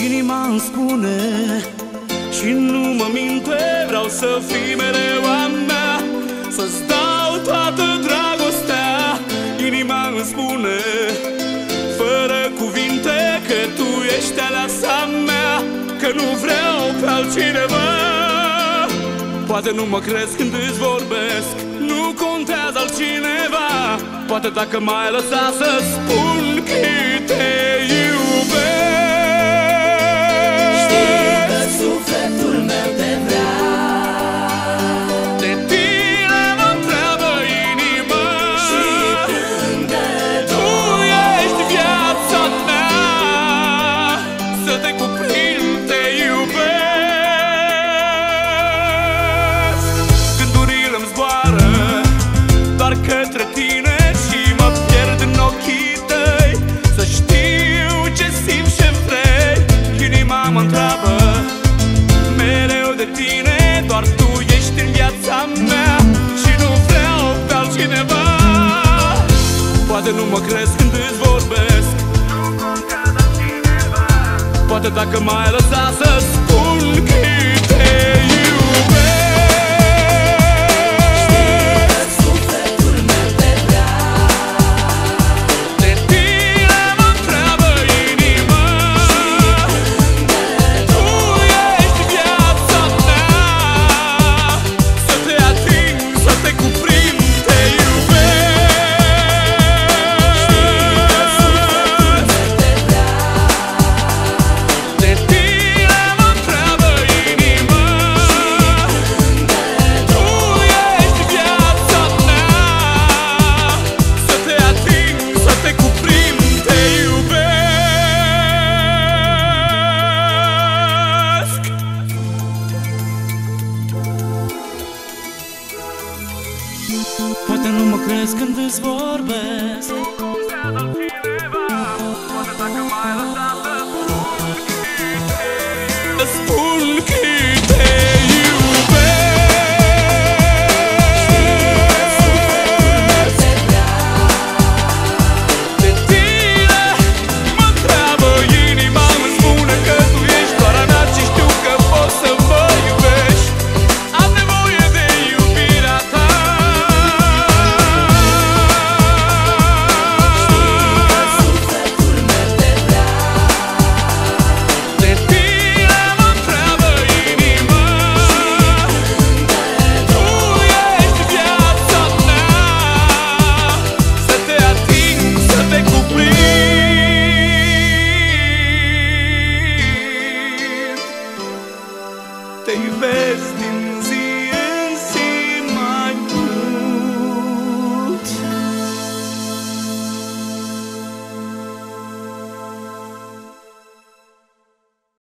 Inima îmi spune și nu mă minte, vreau să fii mereu a mea, să-ți dau toată dragostea. Inima îmi spune, fără cuvinte, că tu ești aleasa mea, că nu vreau pe altcineva. Poate nu mă crezi când îți vorbesc, nu contează altcineva. Poate dacă m-ai lăsat să spun cât te iubesc. Știi că sufletul meu te vrea, de tine mă întreabă inima și plânge tu ești viața mea, să te cuprind, te iubesc. Gândurile îmi zboară doar către tine și mă pierd în ochii tăi. Să știu ce simți, ce vrei. Inima mă întreabă mereu de tine, doar tu ești în viața mea și nu vreau pe altcineva. Poate nu mă crezi când îți vorbesc, nu contează altcineva. Poate dacă m-ai lăsat să spun cât te Poate nu mă crezi când îți vorbesc, nu contează altcineva. Poate dacă m-ai lăsat să spun cât te iubesc. De tine mă întreabă inima, îmi spune că tu ești doar a mea și știu că poți să mă iubești. Am nevoie de iubirea ta. Te iubesc din